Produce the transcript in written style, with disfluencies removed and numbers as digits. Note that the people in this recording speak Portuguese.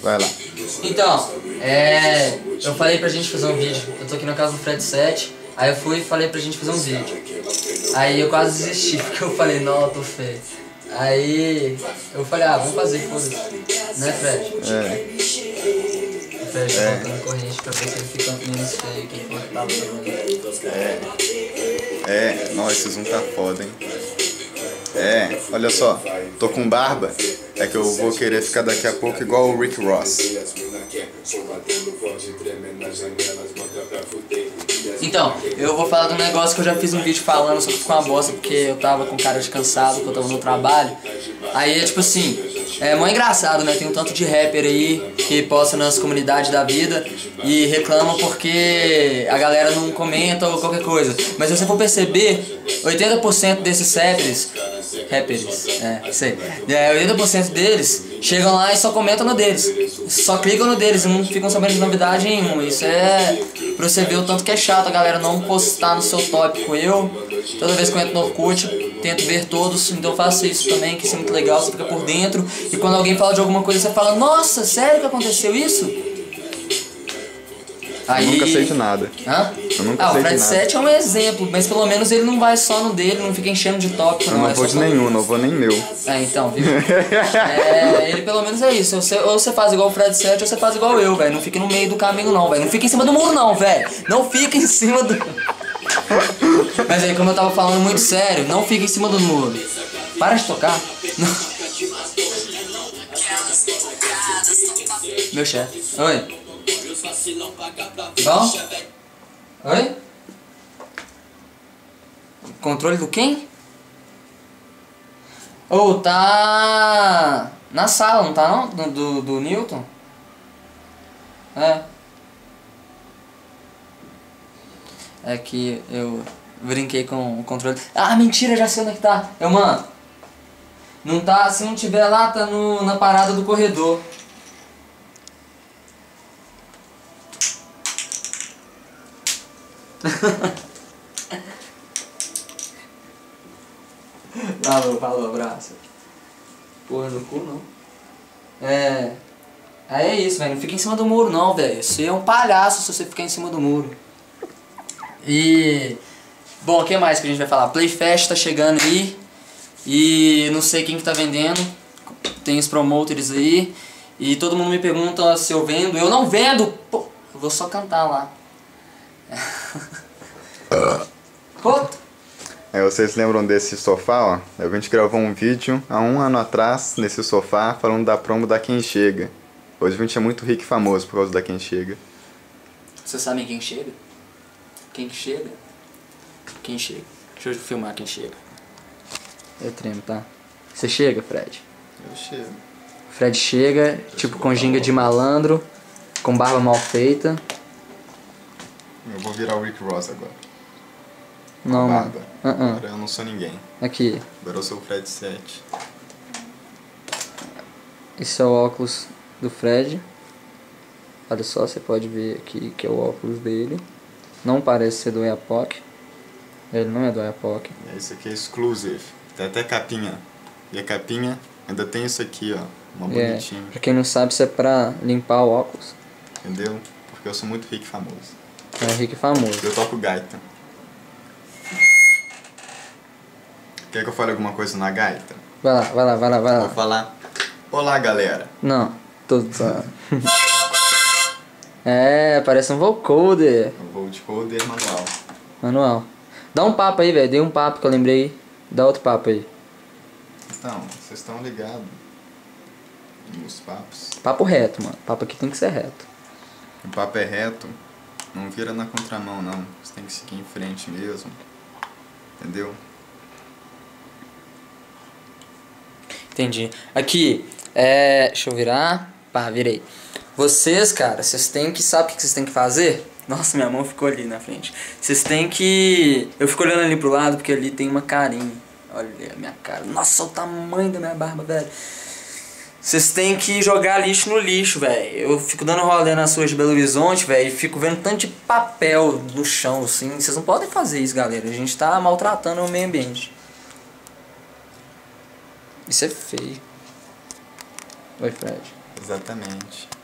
Vai lá. Então, eu falei pra gente fazer um vídeo. Eu tô aqui na casa do Fred 7. Aí eu fui e falei pra gente fazer um vídeo. Aí eu quase desisti, porque eu falei, não, eu tô feio. Aí eu falei, vamos fazer, foda-se. Né, Fred? O Fred tá botando corrente pra ver se ele fica menos feio que ele tava fazendo. Nossa, esse zoom tá foda, hein? Olha só, tô com barba. É que eu vou querer ficar daqui a pouco igual o Rick Ross. Então, eu vou falar de um negócio que eu já fiz um vídeo falando, só que ficou uma bosta porque eu tava com cara de cansado, porque eu tava no trabalho. Aí é tipo assim, é mó engraçado, né? Tem um tanto de rapper aí que posta nas comunidades da vida e reclamam porque a galera não comenta ou qualquer coisa. Mas se você for perceber, 80% desses rappers, sei. 80% deles chegam lá e só comentam no deles. Só clicam no deles e não ficam sabendo de novidade nenhuma. Isso é pra você ver o tanto que é chato a galera não postar no seu tópico. Toda vez que eu entro no Orkut, tento ver todos, então eu faço isso também, que isso é muito legal, você fica por dentro. E quando alguém fala de alguma coisa, você fala, nossa, sério que aconteceu isso? Aí... Eu nunca sei de nada. Hã? Eu nunca sei o Fred de nada. 7 é um exemplo, mas pelo menos ele não vai só no dele, não fica enchendo de tópico. Eu não vou de nenhum, não vou nem meu. Então, viu? Ele pelo menos é isso. Ou você faz igual o Fred 7 ou você faz igual eu, velho. Não fica no meio do caminho não, velho. Não fica em cima do muro não, velho. Não fica em cima do... Mas aí, como eu tava falando muito sério, não fica em cima do muro. Para de tocar. Não. Meu chefe. Oi. Bom? Oi? Controle do quem? Tá na sala, não tá não? Do Newton? É que eu brinquei com o controle. Mentira, já sei onde é que tá. Mano, não tá, se não tiver lá, tá na parada do corredor. Falou, abraço. Porra no cu não. Aí é isso, velho. Não fica em cima do muro não, velho. Você é um palhaço se você ficar em cima do muro. Bom, o que mais que a gente vai falar? Playfest tá chegando aí. E não sei quem que tá vendendo. Tem os promoters aí. E todo mundo me pergunta se eu vendo. Eu não vendo! Pô, eu vou só cantar lá. Vocês lembram desse sofá, ó? A gente gravou um vídeo há um ano atrás nesse sofá falando da promo da Quem Chega. Hoje a gente é muito rico e famoso por causa da Quem Chega. Vocês sabem quem chega? Quem que chega? Quem chega? Deixa eu filmar quem chega. Eu tremo, tá? Você chega, Fred? Eu chego. Fred chega, tipo com ginga de malandro, com barba mal feita. Eu vou virar o Rick Ross agora. Não, mano. Agora eu não sou ninguém. Aqui. Agora eu sou o Fred 7. Esse é o óculos do Fred. Olha só, você pode ver aqui que é o óculos dele. Não parece ser do Epoch. Ele não é do Epoch. Esse aqui é exclusive. Tem até capinha. E a capinha ainda tem isso aqui, ó. Uma bonitinha. Pra quem não sabe, isso é pra limpar o óculos. Entendeu? Porque eu sou muito rico e famoso. É rico e famoso. Eu toco gaita. Quer que eu fale alguma coisa na gaita? Vai lá. Vou falar. Olá, galera. Não, tô zoando. Parece um vocoder. Um vocoder manual. Manual. Dá um papo aí, velho. Dei um papo que eu lembrei. Dá outro papo aí. Então, vocês estão ligados nos papos. Papo reto, mano. Papo aqui tem que ser reto. O papo é reto. Não vira na contramão, não. Você tem que seguir em frente mesmo. Entendeu? Entendi. Aqui, deixa eu virar. Pá, virei. Vocês, cara, vocês têm que... Sabe o que vocês têm que fazer? Nossa, minha mão ficou ali na frente. Vocês têm que... Eu fico olhando ali pro lado porque ali tem uma carinha. Olha a minha cara. Nossa, o tamanho da minha barba, velho. Vocês têm que jogar lixo no lixo, velho. Eu fico dando rolê nas ruas de Belo Horizonte, velho, e fico vendo tanto de papel no chão, assim. Vocês não podem fazer isso, galera. A gente tá maltratando o meio ambiente. Isso é feio. Oi, Fred. Exatamente.